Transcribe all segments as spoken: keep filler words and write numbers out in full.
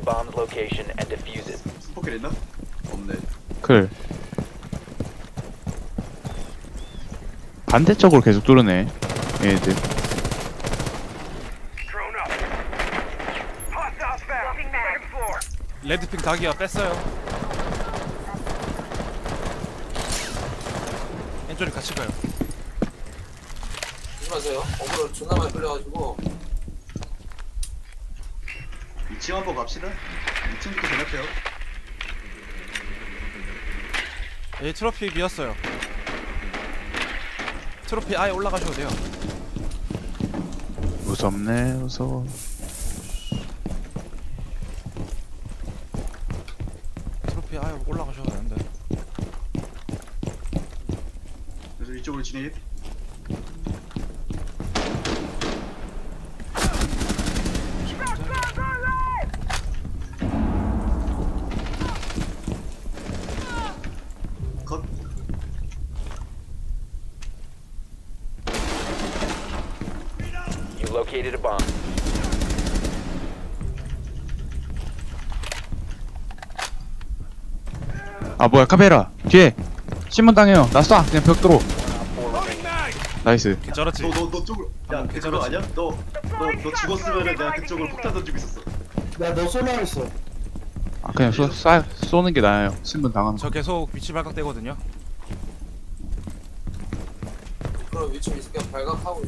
bomb's location and defuse it. 스포킬 있나? 없네. 클 반대쪽으로 계속 뚫으네 얘들. 레드핑 닭이야 뺐어요. 엔조님 같이 가요. 조심하세요. 어그로 존나 많이 끌려가지고. 이 층 한번 갑시다. 이 층부터 대략해요. 예, 트로피 비었어요. 트로피 아예 올라가셔도 돼요. 무섭네 무서워. 트로피 아예 올라가셔도 되는데. 그래서 이쪽으로 진입. 컷. You located a bomb. 아 뭐야 카메라 뒤에 신문 당해요. 나 쏴 그냥 벽 들어. 나이스. 개쩔었지. 너 너 너 쪽으로. 야, 음, 그 그거 아니야? 너 너 너 죽었으면은 내가 그쪽으로 폭탄 던지고 있었어. 야너 쏠라 했어. 아 그냥 쏘, 쏴, 쏘는 게 나아요. 신문 당하는 거. 저 계속 위치 발각되거든요. 그럼 위치 이 새끼가 발각하고.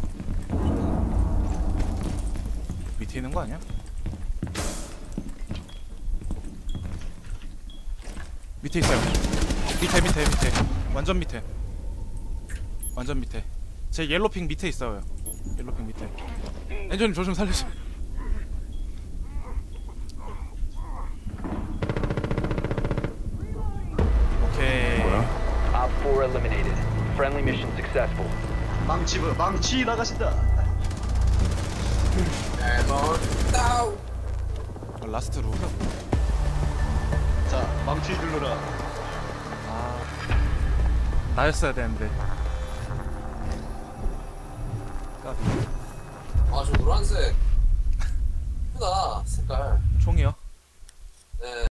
밑에 있는 거 아니야? 밑에 있어요. 밑에 밑에 밑에 완전 밑에 완전 밑에 제 옐로핑 밑에 있어요. 옐로핑 밑에. 엔조님 저 좀 살려줘. 오케이. Op four eliminated. Friendly mission successful. 망치 뭐 망치 나가신다. 에버 다운. 어, 라스트 루. 자, 망치 눌러라. 아 나였어야 되는데. 까비. 아저 노란색. 예쁘다 색깔. 총이요? 네.